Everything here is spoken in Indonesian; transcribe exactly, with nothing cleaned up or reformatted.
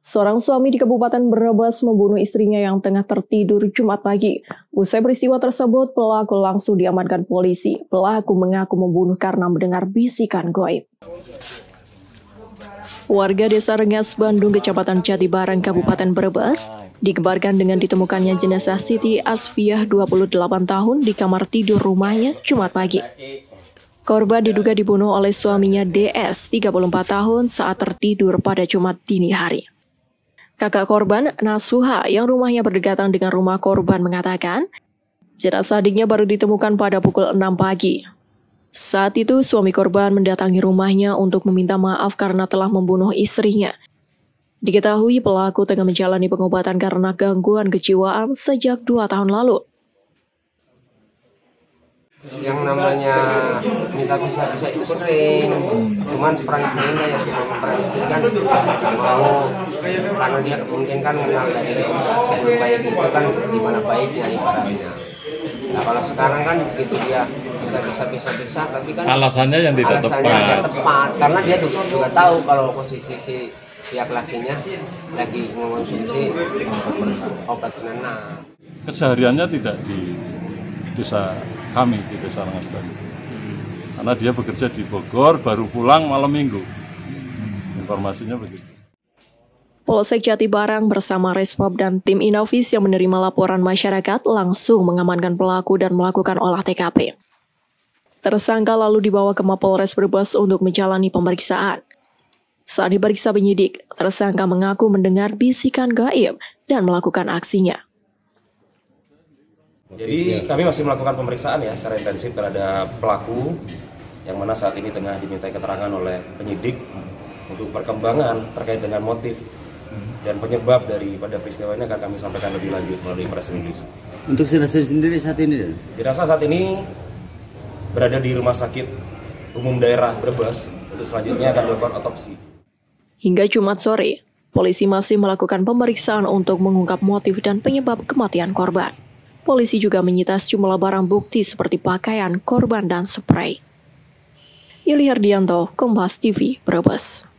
Seorang suami di Kabupaten Brebes membunuh istrinya yang tengah tertidur Jumat pagi. Usai peristiwa tersebut, pelaku langsung diamankan polisi. Pelaku mengaku membunuh karena mendengar bisikan gaib. Warga Desa Rengas, Bandung, Kecamatan Jatibarang, Kabupaten Brebes, dikebarkan dengan ditemukannya jenazah Siti Asfiah, dua puluh delapan tahun, di kamar tidur rumahnya Jumat pagi. Korban diduga dibunuh oleh suaminya D S, tiga puluh empat tahun, saat tertidur pada Jumat dini hari. Kakak korban, Nasuha, yang rumahnya berdekatan dengan rumah korban, mengatakan jenazah adiknya baru ditemukan pada pukul enam pagi. Saat itu, suami korban mendatangi rumahnya untuk meminta maaf karena telah membunuh istrinya. Diketahui pelaku tengah menjalani pengobatan karena gangguan kejiwaan sejak dua tahun lalu. Yang namanya minta pisah-pisah itu sering, cuman peran istrinya ya semua peran istri kan nggak mau, karena dia mungkin kan kenal dari sebelum kayak gitu kan gimana baiknya ibaratnya. Nah kalau sekarang kan begitu dia minta pisah-pisah-pisah, tapi kan alasannya yang tidak alasannya tepat. Yang tepat, karena dia juga, juga tahu kalau posisi si pihak lakinya lagi mengonsumsi obat penenang. Kesehariannya tidak di desa kami di Desa Rengas Bandung, karena dia bekerja di Bogor, baru pulang malam minggu. Informasinya begitu. Polsek Jatibarang bersama Resmob dan tim Inavis yang menerima laporan masyarakat langsung mengamankan pelaku dan melakukan olah T K P. Tersangka lalu dibawa ke Mapolres Brebes untuk menjalani pemeriksaan. Saat diperiksa penyidik, tersangka mengaku mendengar bisikan gaib dan melakukan aksinya. Jadi kami masih melakukan pemeriksaan ya secara intensif terhadap pelaku yang mana saat ini tengah dimintai keterangan oleh penyidik untuk perkembangan terkait dengan motif dan penyebab daripada peristiwa ini akan kami sampaikan lebih lanjut melalui press release. Untuk jenazah sendiri saat ini? Jenazah saat ini berada di Rumah Sakit Umum Daerah Brebes, untuk selanjutnya akan dilakukan otopsi. Hingga Jumat sore, polisi masih melakukan pemeriksaan untuk mengungkap motif dan penyebab kematian korban. Polisi juga menyita sejumlah barang bukti seperti pakaian korban dan spray. Yuli Herdianto, Kompas T V, Brebes.